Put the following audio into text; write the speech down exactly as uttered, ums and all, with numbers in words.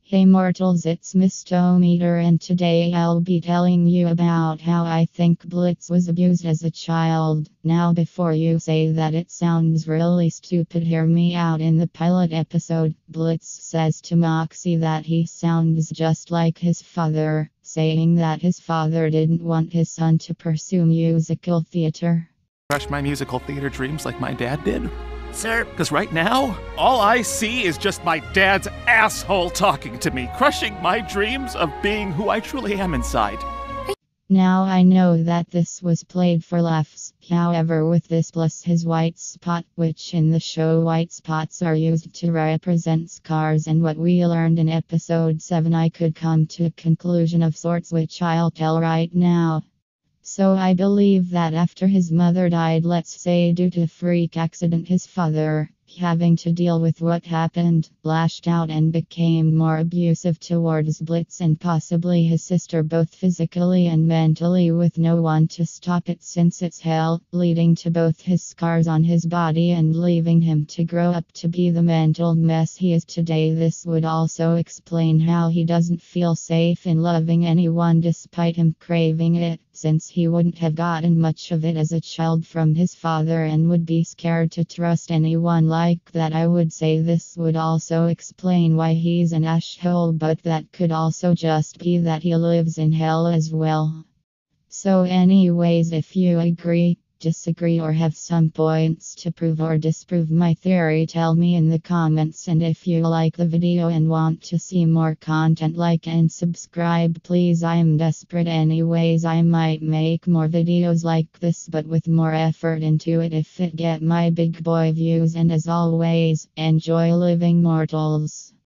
Hey mortals, it's Mister Meter, and today I'll be telling you about how I think Blitz was abused as a child. Now, before you say that it sounds really stupid, hear me out. In the pilot episode, Blitz says to Moxie that he sounds just like his father, saying that his father didn't want his son to pursue musical theater. Crush my musical theater dreams like my dad did? Sir, Because right now, all I see is just my dad's asshole talking to me, crushing my dreams of being who I truly am inside. Now I know that this was played for laughs, however, with this plus his white spot, which in the show white spots are used to represent scars, and what we learned in episode seven, I could come to a conclusion of sorts which I'll tell right now. So I believe that after his mother died, let's say due to a freak accident, his father, having to deal with what happened, lashed out and became more abusive towards Blitz and possibly his sister, both physically and mentally, with no one to stop it since it's hell, leading to both his scars on his body and leaving him to grow up to be the mental mess he is today. This would also explain how he doesn't feel safe in loving anyone despite him craving it, since he wouldn't have gotten much of it as a child from his father and would be scared to trust anyone like that. I would say this would also explain why he's an asshole, but that could also just be that he lives in hell as well. So anyways, if you agree, disagree, or have some points to prove or disprove my theory, tell me in the comments. And if you like the video and want to see more content, like and subscribe please. I'm desperate anyways. I might make more videos like this, but with more effort into it if it get my big boy views. And as always, enjoy living mortals.